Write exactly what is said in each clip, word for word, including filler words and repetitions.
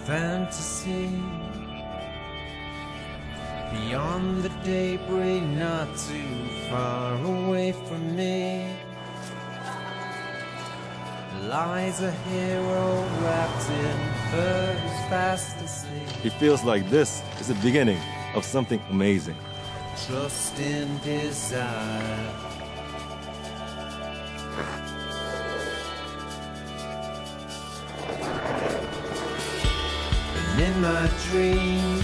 fantasy beyond the daybreak, not too far away from me, lies a hero wrapped in furs fast asleep. He feels like this is the beginning of something amazing. Trust in desire. And in my dream,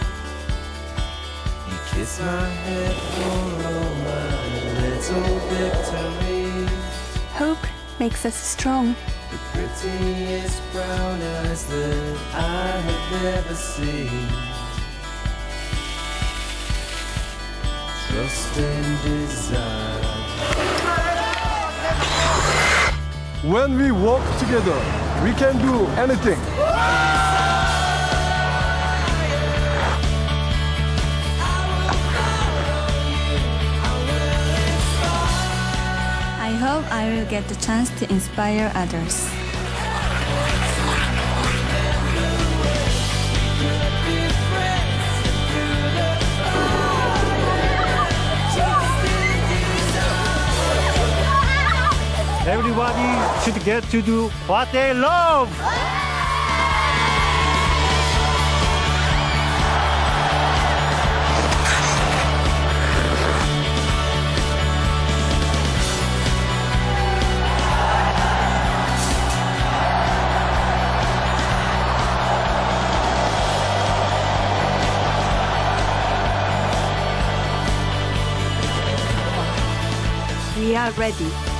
you kiss my head for all my little victories. Hope makes us strong. The prettiest brown eyes that I have ever seen. Trust and desire. When we walk together, we can do anything. I hope I will get the chance to inspire others. Everybody should get to do what they love. We are ready.